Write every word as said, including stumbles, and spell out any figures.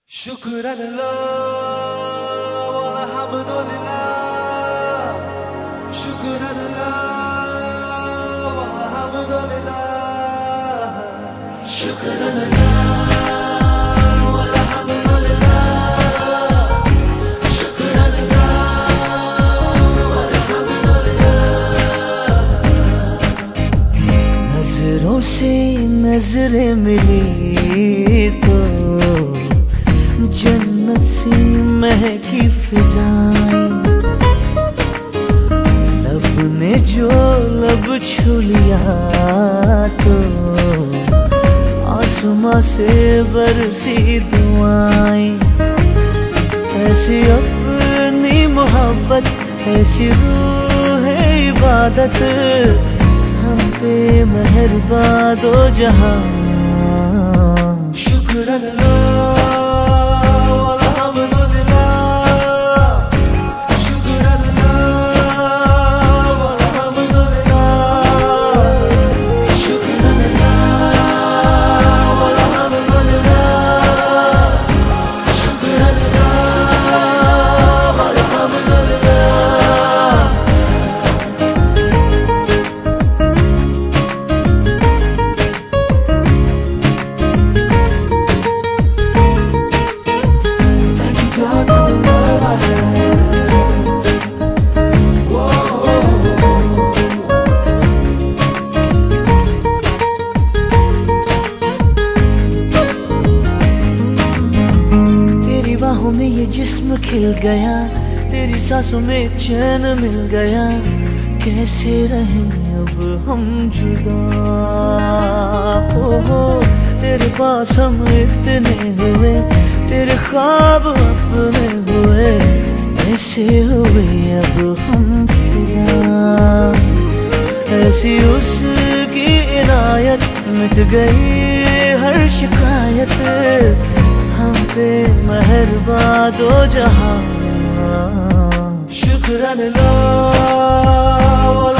शुक्रल्लाह वल्हम्दुलिल्लाह, शुक्रल्लाह वल्हम्दुलिल्लाह, शुक्रल्लाह वल्हम्दुलिल्लाह, शुक्रल्लाह वल्हम्दुलिल्लाह। नजरों से नजरें मिली तो जन्नत सी महकी फिजाएं, लब ने जो लब छू लिया तो आसमां से बरसी दुआएं। ऐसी अपनी मोहब्बत, ऐसी रूह है इबादत, हम पे मेहरबान दो जहां। शुक्रल्लाह में ये जिस्म खिल गया, तेरी सांसों में चैन मिल गया। कैसे रहें अब हम जुदा, हो हो तेरे पास हम इतने हुए, तेरे ख्वाब अपने हुए, ऐसे हुए अब हम फिदा। ऐसी उसकी इनायत, मिट गई हर शिकायत, हम पे मेहरबान दो जहां। शुक्रल्लाह।